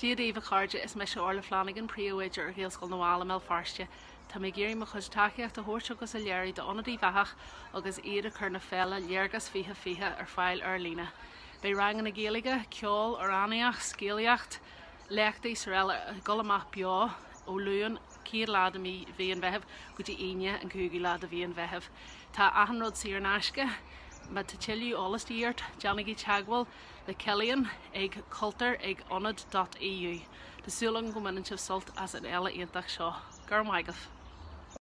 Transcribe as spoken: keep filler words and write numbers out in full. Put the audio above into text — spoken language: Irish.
Dia David Carja is me se orla Flanagan Priowage ar Gaelscoil na Bhála mé farste. Tá mé géirí mo chus takeíocht a thuirt agus a léirí de onadaí bheach agus iad a chur na féile léargas fiche fiche ar fáil ar lína. Bei rangan na Gaeilge, ceol, aránaíocht, scéalaíocht, leachtaí sa réile golamach beá ó luúin cír lád a mí bhíon bheitheh go dtí aine an cúgaí lád a bhíon bheitheh. Tá ahanród sí ar náisce, me tá tiiliú olalas díart Janigi Chagwell le Kellyan ag cultar ag onad dot e u. Tásúlan go manainteamh sult as an eile iontach seo. Gur maigah.